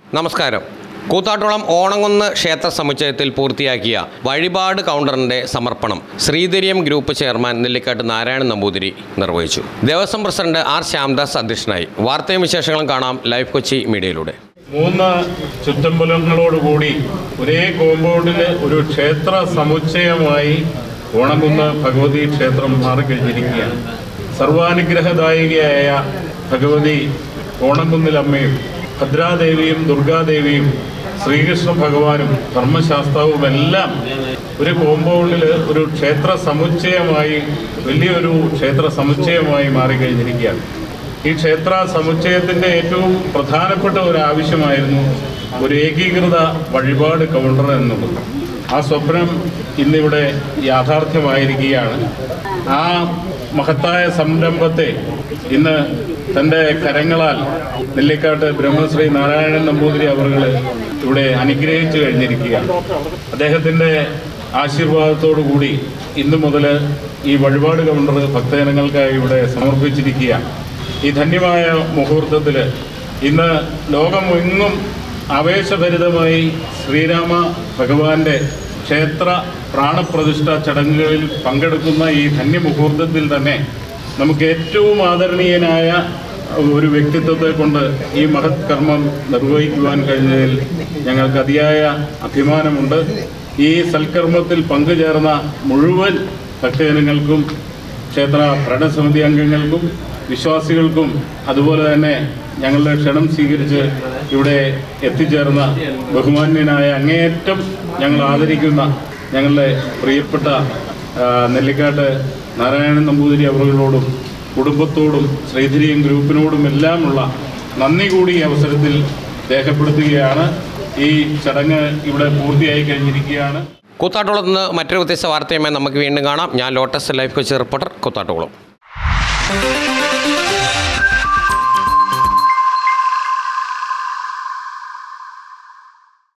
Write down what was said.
നമസ്കാരം. കൂത്താട്ടോളം ഓണങ്കുന്ന് ക്ഷേത്ര സമുച്ചയത്തിൽ പൂർത്തിയാക്കിയ വഴിപാട് കൗണ്ടറിന്റെ സമർപ്പണം ശ്രീധരിയം ഗ്രൂപ്പ് ചെയർമാൻ നെല്ലിക്കാട്ട് നാരായണൻ നമ്പൂതിരി നിർവഹിച്ചു. ദേവസ്വം പ്രസിഡന്റ് ആർ ശ്യാംദാസ് അധ്യക്ഷനായി. വാർത്തയും വിശേഷങ്ങളും കാണാം ലൈവ് കൊച്ചി മീഡിയയിലൂടെ. 3 ചുറ്റമ്പലങ്ങളോടുകൂടി ഒരേ കോമ്പൗണ്ടിൽ ഒരു ക്ഷേത്ര സമുച്ചയമായി ഓണങ്കുന്ന് ഭഗവതി ക്ഷേത്രം മാറിക്കഴിഞ്ഞിരിക്കുകയാണ്. സർവാനുഗ്രഹദായികയായ ഭഗവതി ഓണങ്കുന്നിലമ്മയും ഭദ്രാദേവിയും ദുർഗാദേവിയും ശ്രീകൃഷ്ണ ഭഗവാനും ധർമ്മശാസ്ത്രവുമെല്ലാം ഒരു കോമ്പൗണ്ടിൽ ഒരു ക്ഷേത്ര സമുച്ചയമായി വലിയൊരു ക്ഷേത്ര സമുച്ചയമായി മാറിക്കഴിഞ്ഞിരിക്കുകയാണ്. ഈ ക്ഷേത്ര സമുച്ചയത്തിൻ്റെ ഏറ്റവും പ്രധാനപ്പെട്ട ഒരു ആവശ്യമായിരുന്നു ഒരു ഏകീകൃത വഴിപാട് കൗണ്ടർ എന്നുള്ളത്. ആ സ്വപ്നം ഇന്നിവിടെ യാഥാർത്ഥ്യമായിരിക്കുകയാണ്. ആ മഹത്തായ സംരംഭത്തെ ഇന്ന് തൻ്റെ കരങ്ങളാൽ നെല്ലിക്കാട്ട് ബ്രഹ്മശ്രീ നാരായണൻ നമ്പൂതിരി അവர்கள் ഇവിടെ അനുഗ്രഹിച്ചു കഴിഞ്ഞിരിക്കുകയാണ്. അദ്ദേഹത്തിൻ്റെ ആശീർവാദത്തോടു കൂടി ഇന്നു മുതൽ ഈ വഴിപാട് കൗണ്ടർ ഭക്തജനങ്ങൾക്കായി ഇവിടെ സമർപ്പിച്ചിരിക്കുകയാണ്. ഈ ധന്യമായ മുഹൂർത്തത്തിൽ ഇന്ന് ലോകമെങ്ങും ആവേശഭരിതമായി ശ്രീരാമ ഭഗവാന്റെ ക്ഷേത്ര പ്രാണപ്രതിഷ്ഠ ചടങ്ങുകളിൽ പങ്കെടുക്കുന്ന ഈ ധന്യമുഹൂർത്തത്തിൽ തന്നെ നമുക്ക് ഏറ്റവും ആദരണീയനായ ഒരു വ്യക്തിത്വത്തെ കൊണ്ട് ഈ മഹത് കർമ്മം നിർവഹിക്കുവാൻ കഴിഞ്ഞതിൽ ഞങ്ങൾക്ക് അതിയായ അഭിമാനമുണ്ട്. ഈ സൽക്കർമ്മത്തിൽ പങ്കുചേർന്ന മുഴുവൻ ഭക്തജനങ്ങൾക്കും ക്ഷേത്ര ഭരണസമിതി അംഗങ്ങൾക്കും വിശ്വാസികൾക്കും അതുപോലെ തന്നെ ഞങ്ങളുടെ ക്ഷണം സ്വീകരിച്ച് ഇവിടെ എത്തിച്ചേർന്ന ബഹുമാന്യനായ അങ്ങേയറ്റം ഞങ്ങൾ ആദരിക്കുന്ന ഞങ്ങളുടെ പ്രിയപ്പെട്ട നെല്ലിക്കാട്ട് നാരായണൻ നമ്പൂതിരി അവர்களോടും കുടുംബത്തോടും ശ്രീധരിയം ഗ്രൂപ്പിനോടും എല്ലാമുള്ള നന്ദി കൂടി ഈ അവസരത്തിൽ രേഖപ്പെടുത്തുകയാണ്. ഈ ചടങ്ങ് ഇവിടെ പൂർത്തിയായി കഴിഞ്ഞിരിക്കുകയാണ്. കൂത്താട്ടോളത്ത് നിന്ന് മറ്റൊരു വ്യത്യസ്ത വാർത്തയുമായി നമുക്ക് വീണ്ടും കാണാം. ഞാൻ ലോട്ടസ് ലൈവ് കൊച്ചി റിപ്പോർട്ടർ കൂത്താട്ടോളം.